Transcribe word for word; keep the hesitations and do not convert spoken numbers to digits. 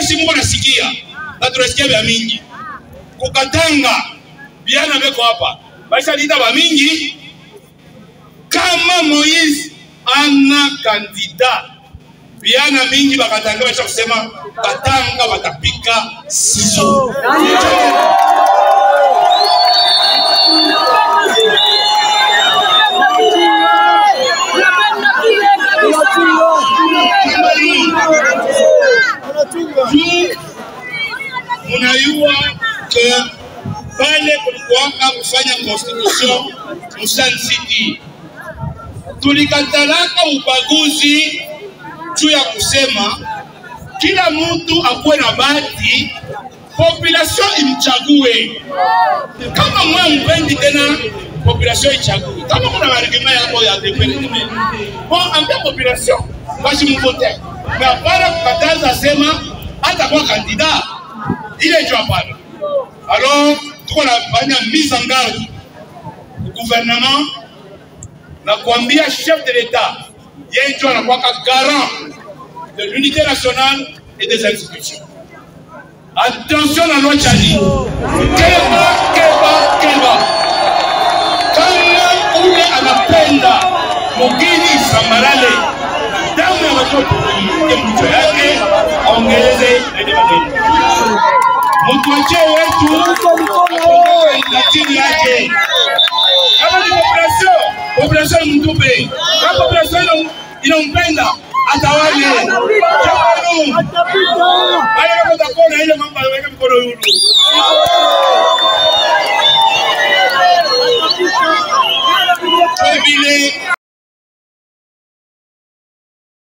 si Mungu anasikia. Na tunasikia vya mingi. Kukatanga biana beko hapa. Baisha lita ba mingi kama Moïse ana kandida. Biana mingi bakatanga baisha kusema katanga batapika siso. Unayua ke pale kulikuwaka kufanya constitution Musan City. Tulikatalaka ubaguzi juu ya kusema kila mtu akuwe na bahati, population imchague. Kama mwa mpendi tena population ichague. Kama kuna marigima yako ya depende. Bon, ambia population basi mvote. Na para kukataza sema hata kwa kandida ile ndio hapana. Alors tuko na fanya mise en garde au gouvernement na kuambia chef de l'État yeye ndio anakuwa garant de l'unité nationale et des institutions. Attention à loi Tchadi. Keba keba keba. Kama ule anapenda mugini samarale damu ya watoto ya mtu yake aongeleze nende mageni. Mtu wache wetu latini yake. Kama ni population, population mtupe. Kama population inampenda atawale. Jamani. Bale kama takona ile mambo yaweka mikono yulu. Kwa vile